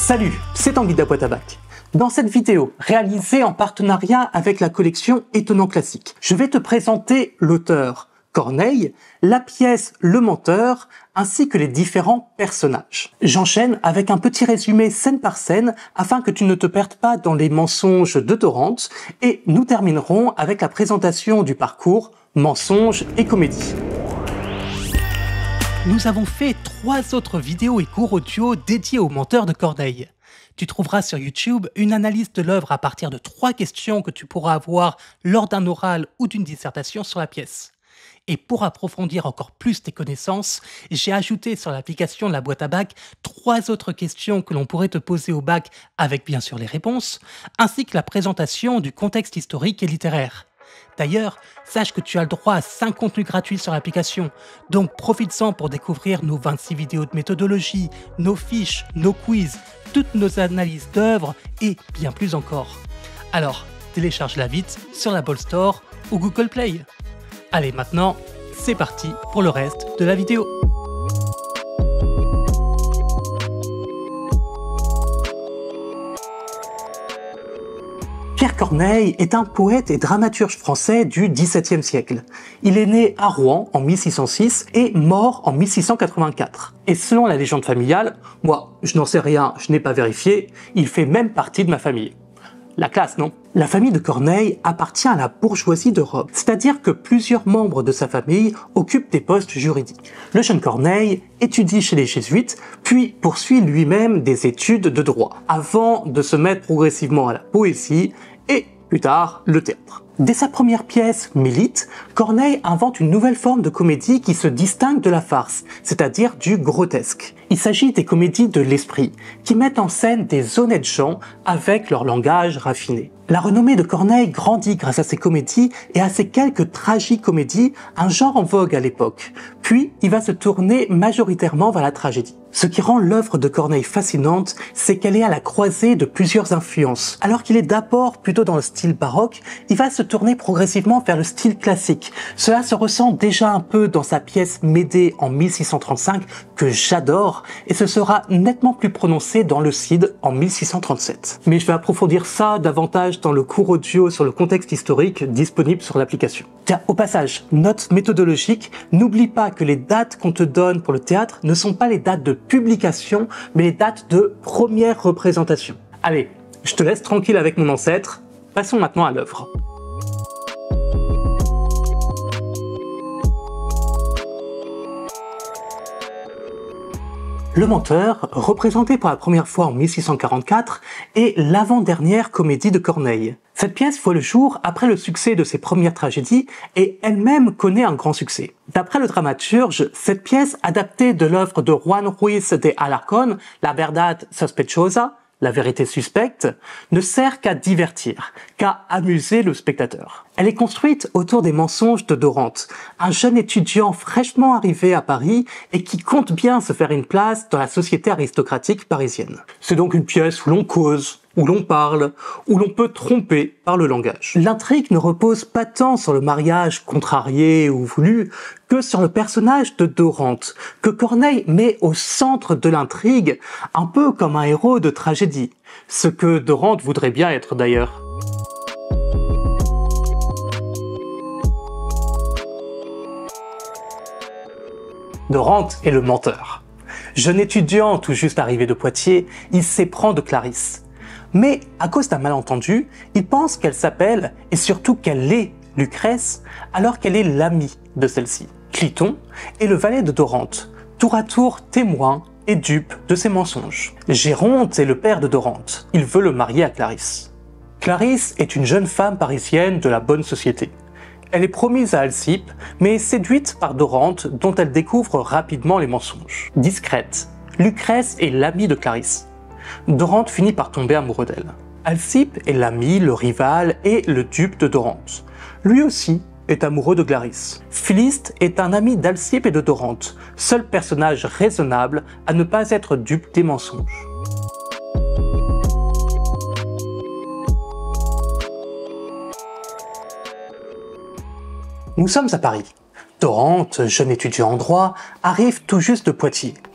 Salut, c'est Tanguy de la boîte à bac. Dans cette vidéo, réalisée en partenariat avec la collection Étonnant Classique, je vais te présenter l'auteur Corneille, la pièce Le Menteur, ainsi que les différents personnages. J'enchaîne avec un petit résumé scène par scène afin que tu ne te perdes pas dans les mensonges de Dorante, et nous terminerons avec la présentation du parcours mensonges et comédie. Nous avons fait 3 autres vidéos et cours audio dédiés aux menteurs de Corneille. Tu trouveras sur YouTube une analyse de l'œuvre à partir de 3 questions que tu pourras avoir lors d'un oral ou d'une dissertation sur la pièce. Et pour approfondir encore plus tes connaissances, j'ai ajouté sur l'application de la boîte à bac 3 autres questions que l'on pourrait te poser au bac avec bien sûr les réponses, ainsi que la présentation du contexte historique et littéraire. D'ailleurs, sache que tu as le droit à 5 contenus gratuits sur l'application, donc profites-en pour découvrir nos 26 vidéos de méthodologie, nos fiches, nos quiz, toutes nos analyses d'œuvres et bien plus encore. Alors, télécharge-la vite sur l'Apple Store ou Google Play. Allez, maintenant, c'est parti pour le reste de la vidéo. Pierre Corneille est un poète et dramaturge français du XVIIe siècle. Il est né à Rouen en 1606 et mort en 1684. Et selon la légende familiale, moi je n'en sais rien, je n'ai pas vérifié, il fait même partie de ma famille. La classe, non? La famille de Corneille appartient à la bourgeoisie de Rome, c'est-à-dire que plusieurs membres de sa famille occupent des postes juridiques. Le jeune Corneille étudie chez les jésuites, puis poursuit lui-même des études de droit, avant de se mettre progressivement à la poésie et, plus tard, le théâtre. Dès sa première pièce, Mélite, Corneille invente une nouvelle forme de comédie qui se distingue de la farce, c'est-à-dire du grotesque. Il s'agit des comédies de l'esprit, qui mettent en scène des honnêtes gens avec leur langage raffiné. La renommée de Corneille grandit grâce à ses comédies et à ses quelques tragicomédies, un genre en vogue à l'époque. Puis, il va se tourner majoritairement vers la tragédie. Ce qui rend l'œuvre de Corneille fascinante, c'est qu'elle est à la croisée de plusieurs influences. Alors qu'il est d'abord plutôt dans le style baroque, il va se tourner progressivement vers le style classique. Cela se ressent déjà un peu dans sa pièce Médée en 1635, que j'adore, et ce sera nettement plus prononcé dans le Cid en 1637. Mais je vais approfondir ça davantage dans le cours audio sur le contexte historique disponible sur l'application. Tiens, au passage, note méthodologique, n'oublie pas que les dates qu'on te donne pour le théâtre ne sont pas les dates de publication, mais les dates de première représentation. Allez, je te laisse tranquille avec mon ancêtre, passons maintenant à l'œuvre. Le Menteur, représenté pour la première fois en 1644, est l'avant-dernière comédie de Corneille. Cette pièce voit le jour après le succès de ses premières tragédies et elle-même connaît un grand succès. D'après le dramaturge, cette pièce adaptée de l'œuvre de Juan Ruiz de Alarcón, La Verdad Sospechosa, la vérité suspecte, ne sert qu'à divertir, qu'à amuser le spectateur. Elle est construite autour des mensonges de Dorante, un jeune étudiant fraîchement arrivé à Paris et qui compte bien se faire une place dans la société aristocratique parisienne. C'est donc une pièce où l'on cause, où l'on parle, où l'on peut tromper par le langage. L'intrigue ne repose pas tant sur le mariage contrarié ou voulu que sur le personnage de Dorante, que Corneille met au centre de l'intrigue, un peu comme un héros de tragédie, ce que Dorante voudrait bien être d'ailleurs. Dorante est le menteur. Jeune étudiant tout juste arrivé de Poitiers, il s'éprend de Clarisse. Mais à cause d'un malentendu, il pense qu'elle s'appelle, et surtout qu'elle est, Lucrèce, alors qu'elle est l'amie de celle-ci. Cliton est le valet de Dorante, tour à tour témoin et dupe de ses mensonges. Géronte est le père de Dorante. Il veut le marier à Clarisse. Clarisse est une jeune femme parisienne de la bonne société. Elle est promise à Alcippe, mais est séduite par Dorante, dont elle découvre rapidement les mensonges. Discrète, Lucrèce est l'amie de Clarisse. Dorante finit par tomber amoureux d'elle. Alcippe est l'ami, le rival et le dupe de Dorante. Lui aussi est amoureux de Clarisse. Philistre est un ami d'Alcippe et de Dorante, seul personnage raisonnable à ne pas être dupe des mensonges. Nous sommes à Paris. Dorante, jeune étudiant en droit, arrive tout juste de Poitiers.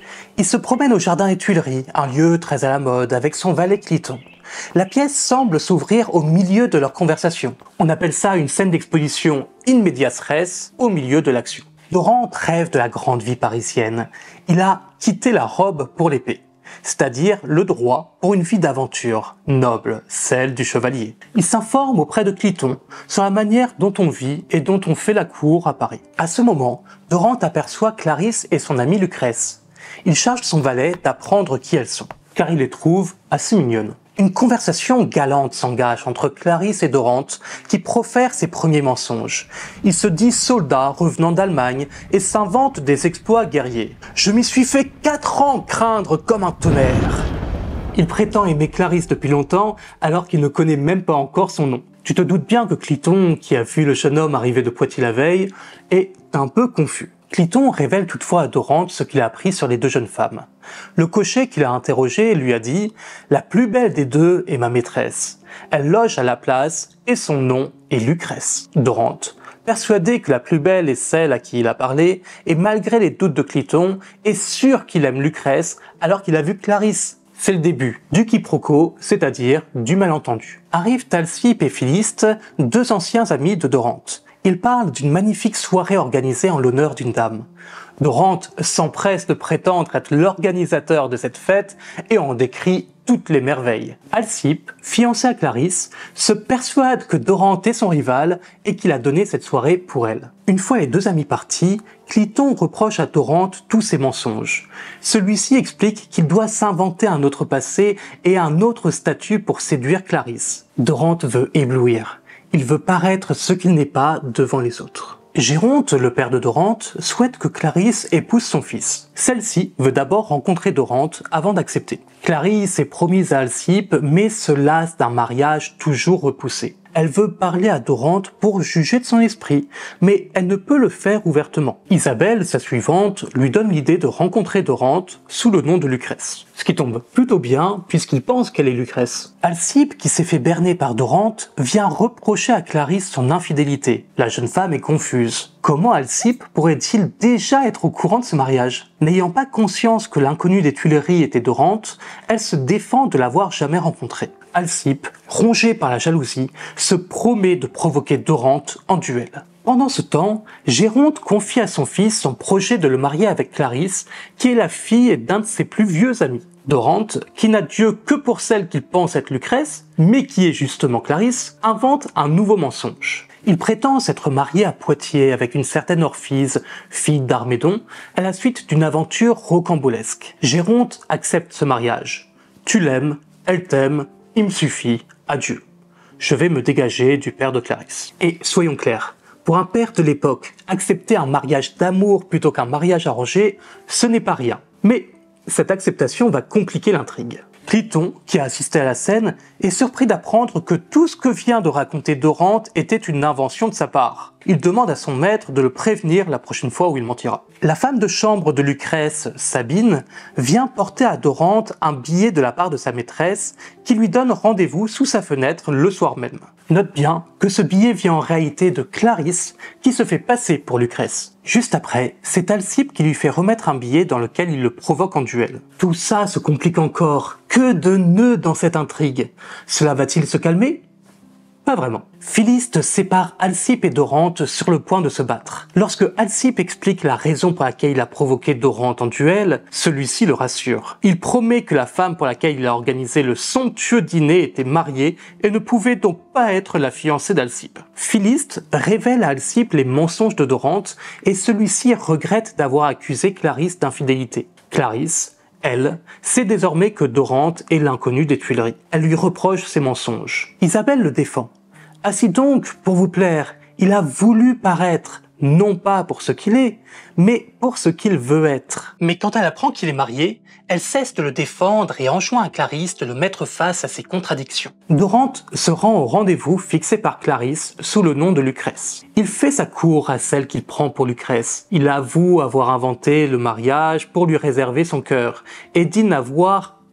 Il se promène au jardin des Tuileries, un lieu très à la mode, avec son valet Cliton. La pièce semble s'ouvrir au milieu de leur conversation. On appelle ça une scène d'exposition in medias res, au milieu de l'action. Dorante rêve de la grande vie parisienne. Il a quitté la robe pour l'épée, c'est-à-dire le droit pour une vie d'aventure, noble, celle du chevalier. Il s'informe auprès de Cliton sur la manière dont on vit et dont on fait la cour à Paris. À ce moment, Dorante aperçoit Clarisse et son amie Lucrèce. Il charge son valet d'apprendre qui elles sont, car il les trouve assez mignonnes. Une conversation galante s'engage entre Clarisse et Dorante, qui profère ses premiers mensonges. Il se dit soldat revenant d'Allemagne et s'invente des exploits guerriers. « Je m'y suis fait 4 ans craindre comme un tonnerre !» Il prétend aimer Clarisse depuis longtemps, alors qu'il ne connaît même pas encore son nom. Tu te doutes bien que Cliton, qui a vu le jeune homme arriver de Poitiers la veille, est un peu confus. Cliton révèle toutefois à Dorante ce qu'il a appris sur les deux jeunes femmes. Le cocher qui l'a interrogé lui a dit « La plus belle des deux est ma maîtresse. Elle loge à la place et son nom est Lucrèce. » Dorante, persuadé que la plus belle est celle à qui il a parlé, et malgré les doutes de Cliton, est sûr qu'il aime Lucrèce alors qu'il a vu Clarisse. C'est le début du quiproquo, c'est-à-dire du malentendu. Arrivent Alcippe et Philiste, deux anciens amis de Dorante. Ils parlent d'une magnifique soirée organisée en l'honneur d'une dame. Dorante s'empresse de prétendre être l'organisateur de cette fête et en décrit toutes les merveilles. Alcippe, fiancé à Clarisse, se persuade que Dorante est son rival et qu'il a donné cette soirée pour elle. Une fois les deux amis partis, Cliton reproche à Dorante tous ses mensonges. Celui-ci explique qu'il doit s'inventer un autre passé et un autre statut pour séduire Clarisse. Dorante veut éblouir. Il veut paraître ce qu'il n'est pas devant les autres. Géronte, le père de Dorante, souhaite que Clarisse épouse son fils. Celle-ci veut d'abord rencontrer Dorante avant d'accepter. Clarisse est promise à Alcippe, mais se lasse d'un mariage toujours repoussé. Elle veut parler à Dorante pour juger de son esprit, mais elle ne peut le faire ouvertement. Isabelle, sa suivante, lui donne l'idée de rencontrer Dorante sous le nom de Lucrèce. Ce qui tombe plutôt bien, puisqu'il pense qu'elle est Lucrèce. Alcippe, qui s'est fait berner par Dorante, vient reprocher à Clarisse son infidélité. La jeune femme est confuse. Comment Alcippe pourrait-il déjà être au courant de ce mariage? N'ayant pas conscience que l'inconnu des Tuileries était Dorante, elle se défend de l'avoir jamais rencontré. Alcippe, rongé par la jalousie, se promet de provoquer Dorante en duel. Pendant ce temps, Géronte confie à son fils son projet de le marier avec Clarisse, qui est la fille d'un de ses plus vieux amis. Dorante, qui n'a Dieu que pour celle qu'il pense être Lucrèce, mais qui est justement Clarisse, invente un nouveau mensonge. Il prétend s'être marié à Poitiers avec une certaine Orphise, fille d'Armédon, à la suite d'une aventure rocambolesque. Géronte accepte ce mariage. Tu l'aimes, elle t'aime, il me suffit, adieu. Je vais me dégager du père de Clarisse. Et soyons clairs, pour un père de l'époque, accepter un mariage d'amour plutôt qu'un mariage arrangé, ce n'est pas rien. Mais cette acceptation va compliquer l'intrigue. Cliton, qui a assisté à la scène, est surpris d'apprendre que tout ce que vient de raconter Dorante était une invention de sa part. Il demande à son maître de le prévenir la prochaine fois où il mentira. La femme de chambre de Lucrèce, Sabine, vient porter à Dorante un billet de la part de sa maîtresse qui lui donne rendez-vous sous sa fenêtre le soir même. Note bien que ce billet vient en réalité de Clarisse qui se fait passer pour Lucrèce. Juste après, c'est Alcippe qui lui fait remettre un billet dans lequel il le provoque en duel. Tout ça se complique encore. Que de nœuds dans cette intrigue. Cela va-t-il se calmer ? Pas vraiment. Philiste sépare Alcippe et Dorante sur le point de se battre. Lorsque Alcippe explique la raison pour laquelle il a provoqué Dorante en duel, celui-ci le rassure. Il promet que la femme pour laquelle il a organisé le somptueux dîner était mariée et ne pouvait donc pas être la fiancée d'Alcippe. Philiste révèle à Alcippe les mensonges de Dorante et celui-ci regrette d'avoir accusé Clarisse d'infidélité. Clarisse, elle, sait désormais que Dorante est l'inconnu des Tuileries. Elle lui reproche ses mensonges. Isabelle le défend. Ainsi donc, pour vous plaire, il a voulu paraître, non pas pour ce qu'il est, mais pour ce qu'il veut être. Mais quand elle apprend qu'il est marié, elle cesse de le défendre et enjoint à Clarisse de le mettre face à ses contradictions. Dorante se rend au rendez-vous fixé par Clarisse sous le nom de Lucrèce. Il fait sa cour à celle qu'il prend pour Lucrèce. Il avoue avoir inventé le mariage pour lui réserver son cœur et dit n'avoir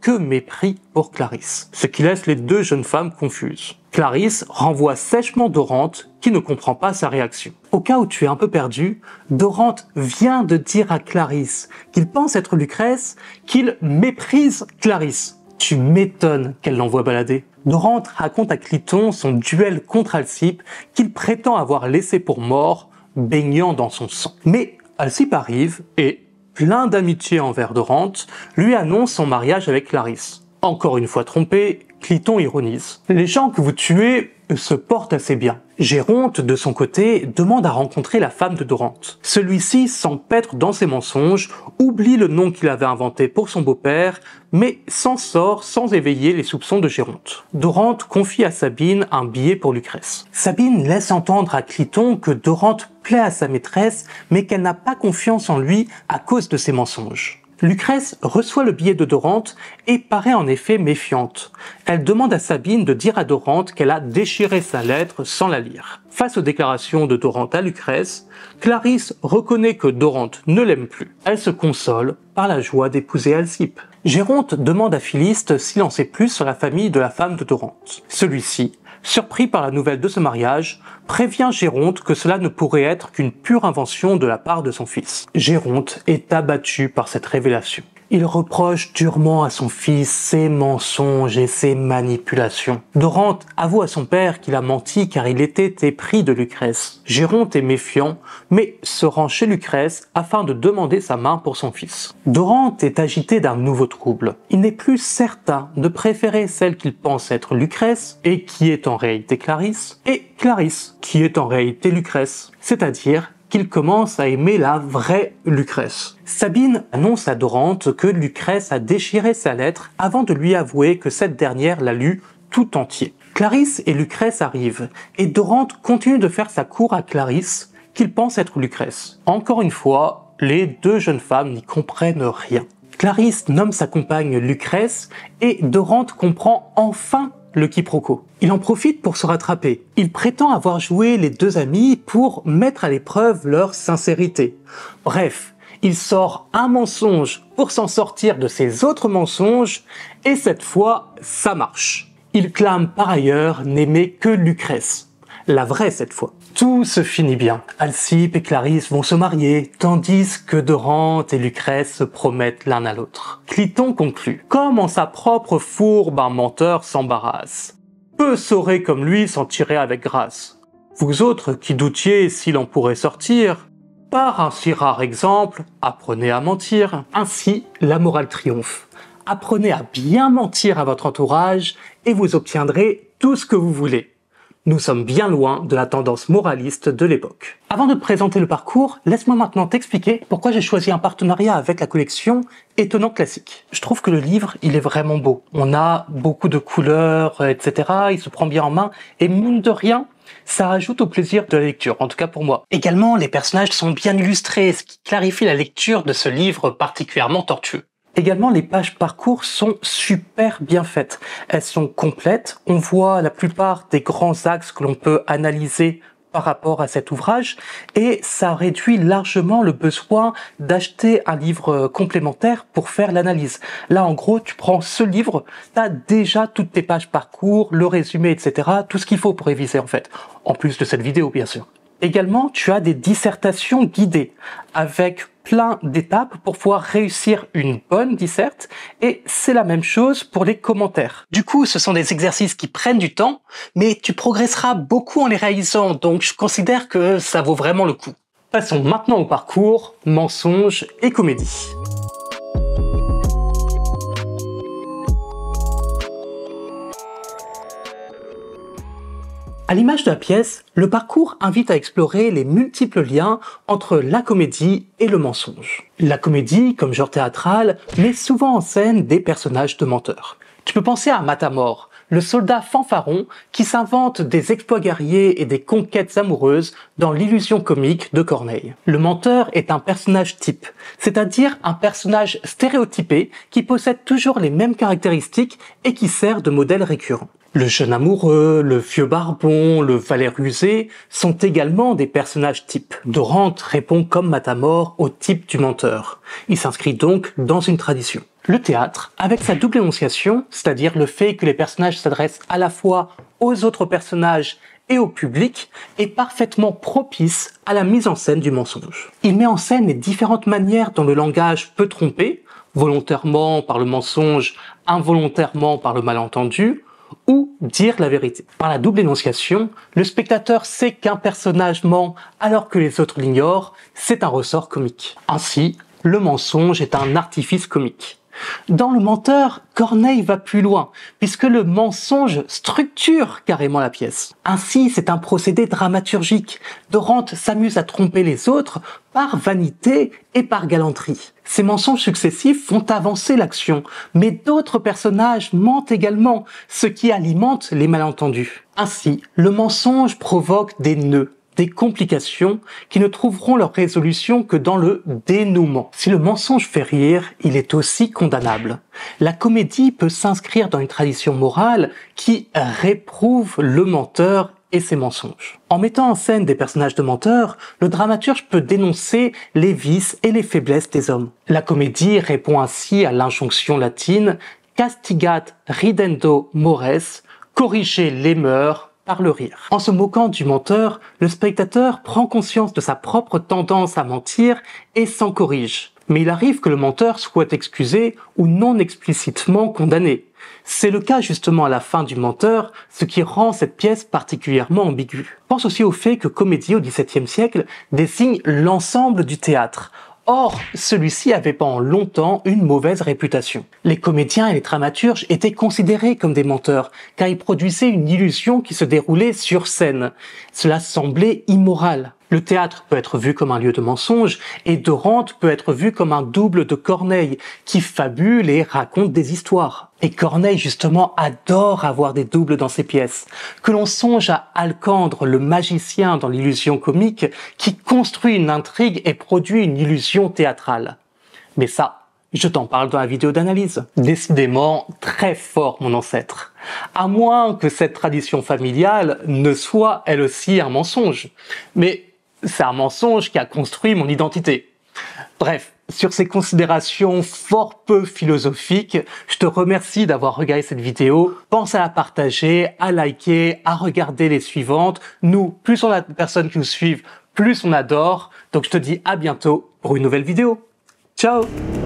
que mépris pour Clarisse, ce qui laisse les deux jeunes femmes confuses. Clarisse renvoie sèchement Dorante qui ne comprend pas sa réaction. Au cas où tu es un peu perdu, Dorante vient de dire à Clarisse qu'il pense être Lucrèce, qu'il méprise Clarisse. Tu m'étonnes qu'elle l'envoie balader. Dorante raconte à Cliton son duel contre Alcippe qu'il prétend avoir laissé pour mort, baignant dans son sang. Mais Alcippe arrive et, plein d'amitié envers Dorante, lui annonce son mariage avec Clarisse. Encore une fois trompé, Cliton ironise. Les gens que vous tuez se portent assez bien. Géronte, de son côté, demande à rencontrer la femme de Dorante. Celui-ci s'empêtre dans ses mensonges, oublie le nom qu'il avait inventé pour son beau-père, mais s'en sort sans éveiller les soupçons de Géronte. Dorante confie à Sabine un billet pour Lucrèce. Sabine laisse entendre à Cliton que Dorante plaît à sa maîtresse, mais qu'elle n'a pas confiance en lui à cause de ses mensonges. Lucrèce reçoit le billet de Dorante et paraît en effet méfiante. Elle demande à Sabine de dire à Dorante qu'elle a déchiré sa lettre sans la lire. Face aux déclarations de Dorante à Lucrèce, Clarisse reconnaît que Dorante ne l'aime plus. Elle se console par la joie d'épouser Alcippe. Géronte demande à Philiste s'il en sait plus sur la famille de la femme de Dorante. Celui-ci, surpris par la nouvelle de ce mariage, prévient Géronte que cela ne pourrait être qu'une pure invention de la part de son fils. Géronte est abattu par cette révélation. Il reproche durement à son fils ses mensonges et ses manipulations. Dorante avoue à son père qu'il a menti car il était épris de Lucrèce. Géronte est méfiant, mais se rend chez Lucrèce afin de demander sa main pour son fils. Dorante est agité d'un nouveau trouble. Il n'est plus certain de préférer celle qu'il pense être Lucrèce, et qui est en réalité Clarisse, et Clarisse, qui est en réalité Lucrèce. C'est-à-dire qu'il commence à aimer la vraie Lucrèce. Sabine annonce à Dorante que Lucrèce a déchiré sa lettre avant de lui avouer que cette dernière l'a lue tout entier. Clarisse et Lucrèce arrivent, et Dorante continue de faire sa cour à Clarisse, qu'il pense être Lucrèce. Encore une fois, les deux jeunes femmes n'y comprennent rien. Clarisse nomme sa compagne Lucrèce, et Dorante comprend enfin le quiproquo. Il en profite pour se rattraper. Il prétend avoir joué les deux amis pour mettre à l'épreuve leur sincérité. Bref, il sort un mensonge pour s'en sortir de ses autres mensonges, et cette fois, ça marche. Il clame par ailleurs n'aimer que Lucrèce. La vraie cette fois. Tout se finit bien. Alcippe et Clarisse vont se marier, tandis que Dorante et Lucrèce se promettent l'un à l'autre. Cliton conclut. Comme en sa propre fourbe un menteur s'embarrasse. Peu saurait comme lui s'en tirer avec grâce. Vous autres qui doutiez s'il en pourrait sortir, par un si rare exemple, apprenez à mentir. Ainsi, la morale triomphe. Apprenez à bien mentir à votre entourage et vous obtiendrez tout ce que vous voulez. Nous sommes bien loin de la tendance moraliste de l'époque. Avant de te présenter le parcours, laisse-moi maintenant t'expliquer pourquoi j'ai choisi un partenariat avec la collection Étonnant Classique. Je trouve que le livre, il est vraiment beau. On a beaucoup de couleurs, etc. Il se prend bien en main et mine de rien, ça ajoute au plaisir de la lecture, en tout cas pour moi. Également, les personnages sont bien illustrés, ce qui clarifie la lecture de ce livre particulièrement tortueux. Également, les pages parcours sont super bien faites. Elles sont complètes. On voit la plupart des grands axes que l'on peut analyser par rapport à cet ouvrage et ça réduit largement le besoin d'acheter un livre complémentaire pour faire l'analyse. Là, en gros, tu prends ce livre, tu as déjà toutes tes pages parcours, le résumé, etc. Tout ce qu'il faut pour réviser en fait. En plus de cette vidéo, bien sûr. Également, tu as des dissertations guidées avec plein d'étapes pour pouvoir réussir une bonne disserte et c'est la même chose pour les commentaires. Du coup, ce sont des exercices qui prennent du temps, mais tu progresseras beaucoup en les réalisant, donc je considère que ça vaut vraiment le coup. Passons maintenant au parcours, mensonges et comédie. À l'image de la pièce, le parcours invite à explorer les multiples liens entre la comédie et le mensonge. La comédie, comme genre théâtral, met souvent en scène des personnages de menteurs. Tu peux penser à Matamor, le soldat fanfaron qui s'invente des exploits guerriers et des conquêtes amoureuses dans l'illusion comique de Corneille. Le menteur est un personnage type, c'est-à-dire un personnage stéréotypé qui possède toujours les mêmes caractéristiques et qui sert de modèle récurrent. Le jeune amoureux, le vieux barbon, le valet rusé sont également des personnages types. Dorante répond comme Matamor au type du menteur. Il s'inscrit donc dans une tradition. Le théâtre, avec sa double énonciation, c'est-à-dire le fait que les personnages s'adressent à la fois aux autres personnages et au public, est parfaitement propice à la mise en scène du mensonge. Il met en scène les différentes manières dont le langage peut tromper, volontairement par le mensonge, involontairement par le malentendu, ou dire la vérité. Par la double énonciation, le spectateur sait qu'un personnage ment alors que les autres l'ignorent, c'est un ressort comique. Ainsi, le mensonge est un artifice comique. Dans Le Menteur, Corneille va plus loin, puisque le mensonge structure carrément la pièce. Ainsi, c'est un procédé dramaturgique. Dorante s'amuse à tromper les autres par vanité et par galanterie. Ces mensonges successifs font avancer l'action, mais d'autres personnages mentent également, ce qui alimente les malentendus. Ainsi, le mensonge provoque des nœuds, des complications qui ne trouveront leur résolution que dans le dénouement. Si le mensonge fait rire, il est aussi condamnable. La comédie peut s'inscrire dans une tradition morale qui réprouve le menteur et ses mensonges. En mettant en scène des personnages de menteurs, le dramaturge peut dénoncer les vices et les faiblesses des hommes. La comédie répond ainsi à l'injonction latine « castigat ridendo mores », corriger les mœurs par le rire. En se moquant du menteur, le spectateur prend conscience de sa propre tendance à mentir et s'en corrige. Mais il arrive que le menteur soit excusé ou non explicitement condamné. C'est le cas justement à la fin du Menteur, ce qui rend cette pièce particulièrement ambiguë. Pense aussi au fait que comédie au XVIIe siècle désigne l'ensemble du théâtre. Or, celui-ci avait pendant longtemps une mauvaise réputation. Les comédiens et les dramaturges étaient considérés comme des menteurs, car ils produisaient une illusion qui se déroulait sur scène. Cela semblait immoral. Le théâtre peut être vu comme un lieu de mensonge, et Dorante peut être vu comme un double de Corneille, qui fabule et raconte des histoires. Et Corneille, justement, adore avoir des doubles dans ses pièces. Que l'on songe à Alcandre, le magicien dans l'illusion comique, qui construit une intrigue et produit une illusion théâtrale. Mais ça, je t'en parle dans la vidéo d'analyse. Décidément, très fort mon ancêtre. À moins que cette tradition familiale ne soit elle aussi un mensonge. Mais c'est un mensonge qui a construit mon identité. Bref, sur ces considérations fort peu philosophiques, je te remercie d'avoir regardé cette vidéo. Pense à la partager, à liker, à regarder les suivantes. Nous, plus on a de personnes qui nous suivent, plus on adore. Donc je te dis à bientôt pour une nouvelle vidéo. Ciao!